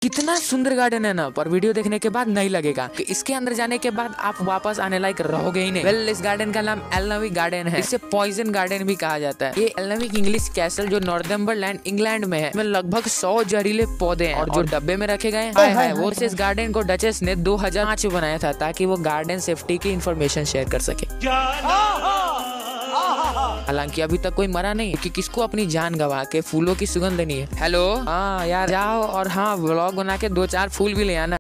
कितना सुंदर गार्डन है ना, पर वीडियो देखने के बाद नहीं लगेगा कि इसके अंदर जाने के बाद आप वापस आने लायक रहोगे ही नहीं। वेल, इस गार्डन का नाम एलनविक गार्डन है। इसे पॉइजन गार्डन भी कहा जाता है। ये एलनविक इंग्लिश कैसल जो नॉर्थम्बरलैंड इंग्लैंड में है, में लगभग 100 जहरीले पौधे हैं और जो डब्बे में रखे गए हैं वो इस गार्डन को डचेस ने 2005 में बनाया था ताकि वो गार्डन सेफ्टी की इंफॉर्मेशन शेयर कर सके। हालांकि अभी तक कोई मरा नहीं कि किसको अपनी जान गवा के फूलों की सुगंध लेनी है। हेलो, हाँ यार जाओ और हाँ व्लॉग बना के 2-4 फूल भी ले आना।